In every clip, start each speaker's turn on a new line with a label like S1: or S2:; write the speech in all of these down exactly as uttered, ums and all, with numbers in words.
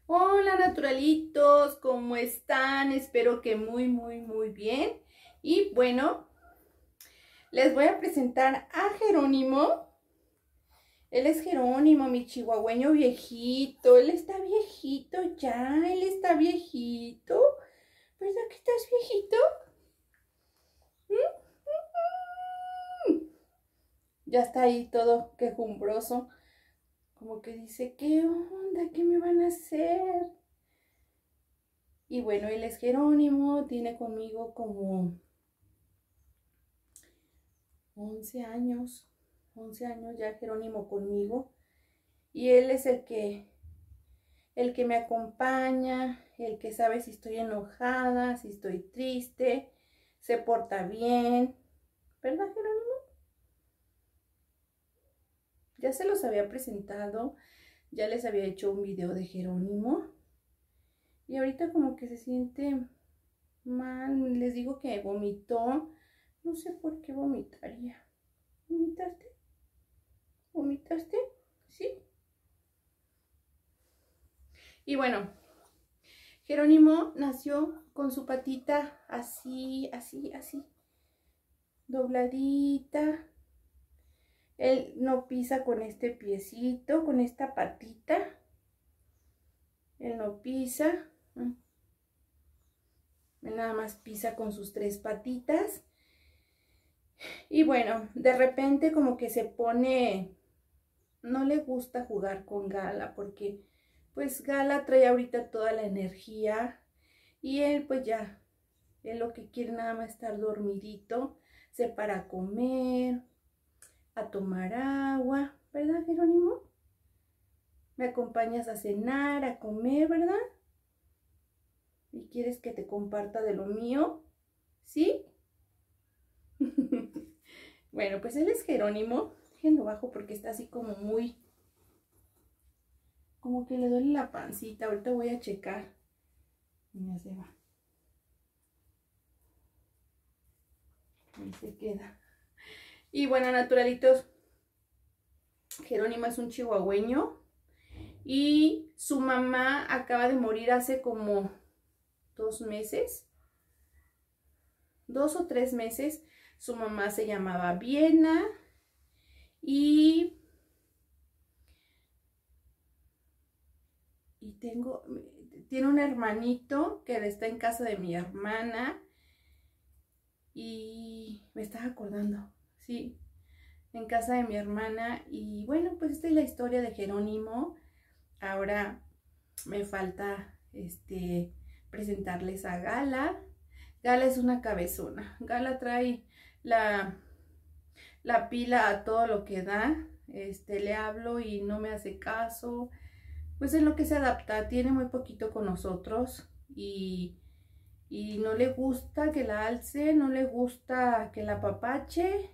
S1: Hola naturalitos, ¿cómo están? Espero que muy, muy, muy bien. Y bueno, les voy a presentar a Jerónimo. Él es Jerónimo, mi chihuahueño viejito. Él está viejito ya, él está viejito. ¿Verdad que estás viejito? ¿Mm? Ya está ahí todo quejumbroso. Como que dice, ¿qué onda? ¿Qué me van a hacer? Y bueno, él es Jerónimo, tiene conmigo como once años, once años ya Jerónimo conmigo. Y él es el que, el que me acompaña, el que sabe si estoy enojada, si estoy triste, se porta bien. ¿Verdad, Jerónimo? Ya se los había presentado, ya les había hecho un video de Jerónimo. Y ahorita como que se siente mal, les digo que vomitó. No sé por qué vomitaría. ¿Vomitaste? ¿Vomitaste? ¿Sí? Y bueno, Jerónimo nació con su patita así, así, así, dobladita. Él no pisa con este piecito, con esta patita. Él no pisa. Él nada más pisa con sus tres patitas. Y bueno, de repente como que se pone, no le gusta jugar con Gala porque pues Gala trae ahorita toda la energía y él pues ya, él lo que quiere nada más estar dormidito, se para a comer, a tomar agua, ¿verdad, Jerónimo? Me acompañas a cenar, a comer, ¿verdad? ¿Y quieres que te comparta de lo mío? ¿Sí? Bueno, pues él es Jerónimo. Déjenlo bajo porque está así como muy, como que le duele la pancita. Ahorita voy a checar. Mira, se va. Ahí se queda. Y bueno, naturalitos, Jerónimo es un chihuahueño y su mamá acaba de morir hace como dos meses, dos o tres meses. Su mamá se llamaba Viena y, y tengo, tiene un hermanito que está en casa de mi hermana y me estaba acordando, sí, en casa de mi hermana. Y bueno, pues esta es la historia de Jerónimo. Ahora me falta este presentarles a Gala. Gala es una cabezona. Gala trae la, la pila a todo lo que da. Este, le hablo y no me hace caso. Pues es lo que se adapta. Tiene muy poquito con nosotros y, y no le gusta que la alce, no le gusta que la apapache.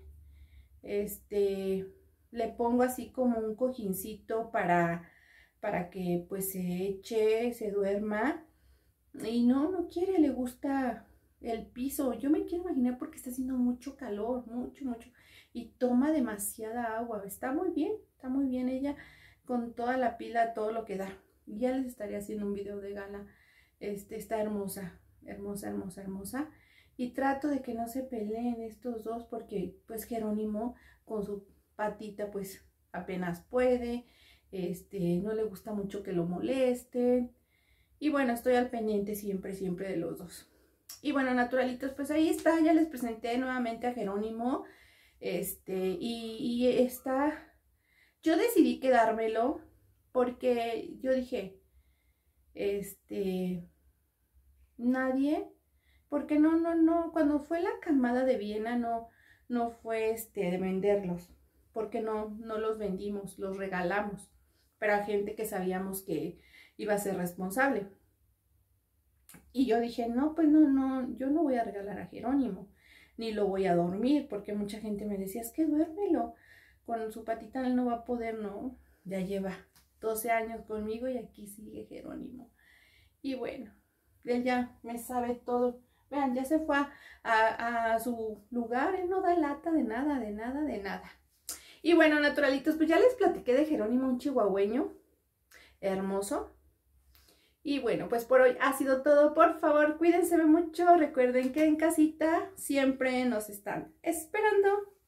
S1: Este, le pongo así como un cojincito para, para que pues se eche, se duerma. Y no, no quiere, le gusta el piso. Yo me quiero imaginar porque está haciendo mucho calor, mucho, mucho. Y toma demasiada agua. Está muy bien, está muy bien ella con toda la pila, todo lo que da. Ya les estaré haciendo un video de Gala. Este, está hermosa, hermosa, hermosa, hermosa. Y trato de que no se peleen estos dos porque pues Jerónimo con su patita pues apenas puede. Este, no le gusta mucho que lo molesten. Y bueno, estoy al pendiente siempre, siempre de los dos. Y bueno, naturalitos, pues ahí está. Ya les presenté nuevamente a Jerónimo. Este, y, y está... Yo decidí quedármelo porque yo dije, este, nadie, porque no, no, no, cuando fue la camada de Viena no, no fue este de venderlos, porque no, no los vendimos, los regalamos para gente que sabíamos que iba a ser responsable. Y yo dije, no, pues no, no, yo no voy a regalar a Jerónimo, ni lo voy a dormir, porque mucha gente me decía, es que duérmelo, con su patita él no va a poder, no, ya lleva doce años conmigo y aquí sigue Jerónimo. Y bueno, él ya me sabe todo. Vean, ya se fue a, a, a su lugar, él no da lata de nada, de nada, de nada. Y bueno, naturalitos, pues ya les platiqué de Jerónimo, un chihuahueño hermoso. Y bueno, pues por hoy ha sido todo. Por favor, cuídense mucho. Recuerden que en casita siempre nos están esperando.